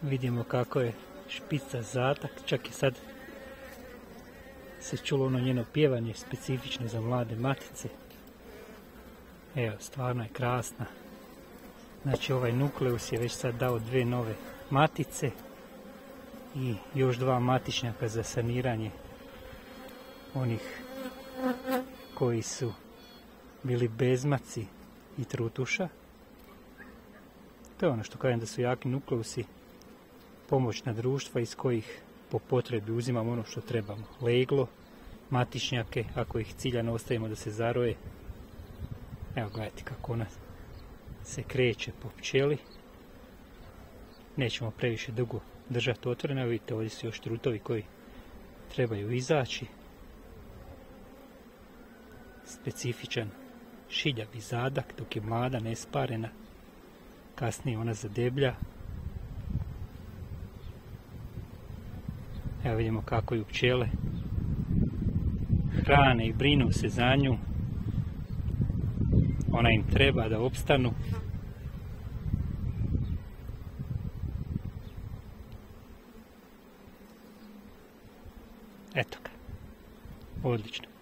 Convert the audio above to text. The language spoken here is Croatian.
Vidimo kako je špica zadak, čak i sad se čulo ono njeno pjevanje specifično za mlade matice. Evo, stvarno je krasna. Znači ovaj nukleus je već sad dao 2 nove matice i još 2 matičnjaka za saniranje onih koji su bili bezmaci i trutuša. To je ono što kažem da su jaki nukleusi pomoćna društva iz kojih po potrebi uzimamo ono što trebamo. Leglo, matičnjake, ako ih ciljano ostavimo da se zaroje. Evo gledajte kako ona se kreće po pčeli. Nećemo previše dugo držati otvoreno. Vidite, ovdje su još trutovi koji trebaju izaći. Specifičan šiljavi zadak dok je mlada, nesparena. Kasnije ona zadeblja. Evo vidimo kako ju pčele hrane i brinu se za nju. Ona im treba da opstanu. Eto ga. Odlično.